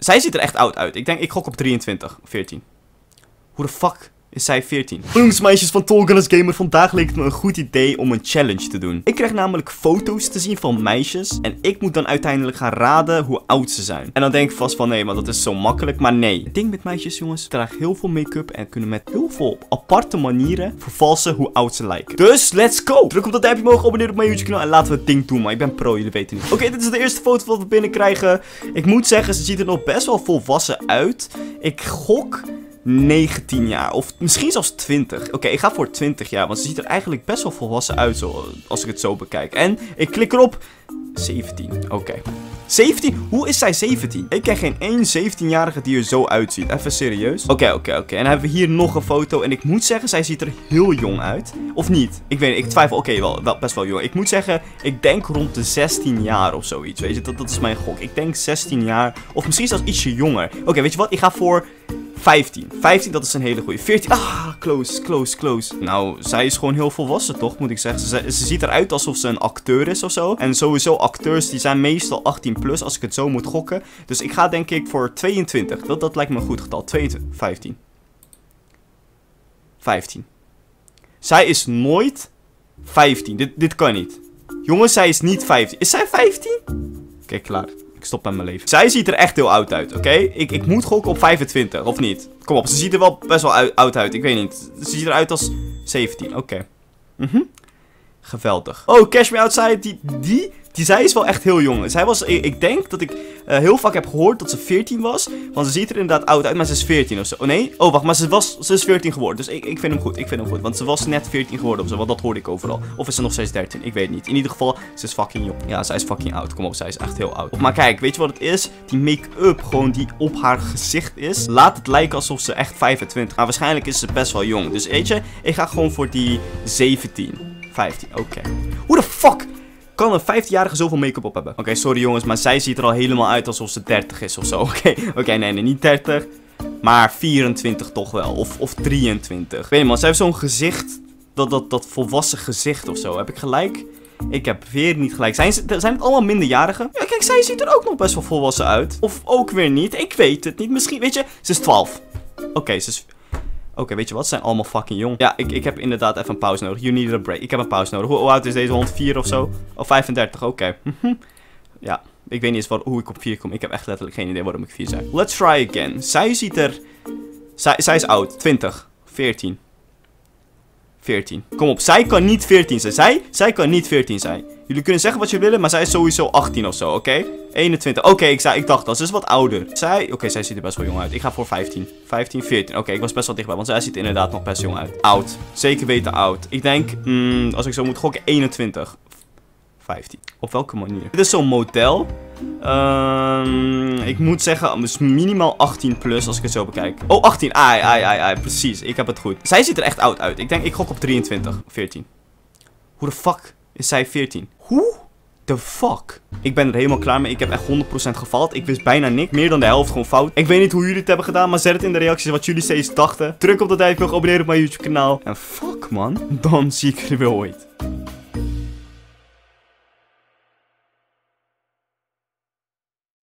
Zij ziet er echt oud uit. Ik gok op 23, 14. Hoe de fuck is zij 14? Jongens, meisjes van Tallgunners Gamer, vandaag leek het me een goed idee om een challenge te doen. Ik krijg namelijk foto's te zien van meisjes en ik moet dan uiteindelijk gaan raden hoe oud ze zijn. En dan denk ik vast van nee, maar dat is zo makkelijk. Maar nee, het ding met meisjes, jongens, dragen heel veel make-up en kunnen met heel veel aparte manieren vervalsen hoe oud ze lijken. Dus, let's go! Druk op dat duimpje omhoog, abonneer op mijn YouTube kanaal en laten we het ding doen, maar ik ben pro, jullie weten niet. Oké, dit is de eerste foto wat we binnenkrijgen. Ik moet zeggen, ze ziet er nog best wel volwassen uit. Ik gok 19 jaar. Of misschien zelfs 20. Oké, ik ga voor 20 jaar. Want ze ziet er eigenlijk best wel volwassen uit. Zo, als ik het zo bekijk. En ik klik erop. 17. Oké. 17? Hoe is zij 17? Ik ken geen één 17-jarige die er zo uitziet. Even serieus. Oké. En dan hebben we hier nog een foto. En ik moet zeggen, zij ziet er heel jong uit. Of niet? Ik weet niet. Ik twijfel. Oké, wel best wel jong. Ik moet zeggen, ik denk rond de 16 jaar of zoiets. Weet je, dat is mijn gok. Ik denk 16 jaar. Of misschien zelfs ietsje jonger. Oké, weet je wat? Ik ga voor 15. 15, dat is een hele goeie. 14. Ah, close. Nou, zij is gewoon heel volwassen, toch? Moet ik zeggen. Ze ziet eruit alsof ze een acteur is of zo. En sowieso, acteurs die zijn meestal 18 plus, als ik het zo moet gokken. Dus ik ga denk ik voor 22. Dat lijkt me een goed getal. 22. 15. Zij is nooit 15. Dit kan niet. Jongens, zij is niet 15. Is zij 15? Oké, klaar. Ik stop met mijn leven. Zij ziet er echt heel oud uit, oké? Ik moet gokken op 25, of niet? Kom op, ze ziet er wel best wel oud uit. Ik weet niet. Ze ziet eruit als 17, oké. Geweldig. Oh, Cash Me Outside, zij is wel echt heel jong. Zij was, ik denk dat ik heel vaak heb gehoord dat ze 14 was. Want ze ziet er inderdaad oud uit, maar ze is 14 of zo. Oh nee? Oh, wacht, maar ze is 14 geworden. Dus ik vind hem goed, Want ze was net 14 geworden of zo, want dat hoorde ik overal. Of is ze nog steeds 13? Ik weet niet. In ieder geval, ze is fucking jong. Ja, zij is fucking oud. Kom op, zij is echt heel oud. Maar kijk, weet je wat het is? Die make-up gewoon die op haar gezicht is. Laat het lijken alsof ze echt 25. Maar waarschijnlijk is ze best wel jong. Dus weet je, ik ga gewoon voor die 17. 15, oké. Hoe de fuck kan een 15-jarige zoveel make-up op hebben? Oké, sorry jongens, maar zij ziet er al helemaal uit alsof ze 30 is of zo. Oké, nee, niet 30. Maar 24 toch wel. Of 23. Ik weet niet man, zij heeft zo'n gezicht. Dat volwassen gezicht of zo. Heb ik gelijk? Ik heb weer niet gelijk. Zijn het allemaal minderjarigen? Ja, kijk, zij ziet er ook nog best wel volwassen uit. Of ook weer niet. Ik weet het niet. Misschien, weet je, ze is 12. Oké, ze is... Oké, weet je wat? Ze zijn allemaal fucking jong. Ja, ik heb inderdaad even een pauze nodig. You need a break. Ik heb een pauze nodig. Hoe oud is deze 104 of zo? Oh, 35. Oké. Ja, ik weet niet eens hoe ik op 4 kom. Ik heb echt letterlijk geen idee waarom ik 4 zei. Let's try again. Zij ziet er... Zij is oud. 20. 14. 14. Kom op, zij kan niet 14 zijn. Zij kan niet 14 zijn. Jullie kunnen zeggen wat jullie willen, maar zij is sowieso 18 of zo, oké? 21. Oké, ik dacht al, ze is wat ouder. Oké, zij ziet er best wel jong uit. Ik ga voor 15. 15, 14. Oké, ik was best wel dichtbij, want zij ziet er inderdaad nog best jong uit. Oud. Zeker weten oud. Ik denk, als ik zo moet gokken, 21. 15. Op welke manier? Dit is zo'n model. Ik moet zeggen, dus minimaal 18 plus als ik het zo bekijk. Oh, 18. Ai, precies. Ik heb het goed. Zij ziet er echt oud uit. Ik gok op 23. 14. Hoe de fuck is zij 14? Hoe the fuck? Ik ben er helemaal klaar mee. Ik heb echt 100% gefaald. Ik wist bijna niks. Meer dan de helft gewoon fout. Ik weet niet hoe jullie het hebben gedaan, maar zet het in de reacties wat jullie steeds dachten. Druk op dat duimpje, abonneer op mijn YouTube kanaal. En fuck man, dan zie ik jullie weer ooit.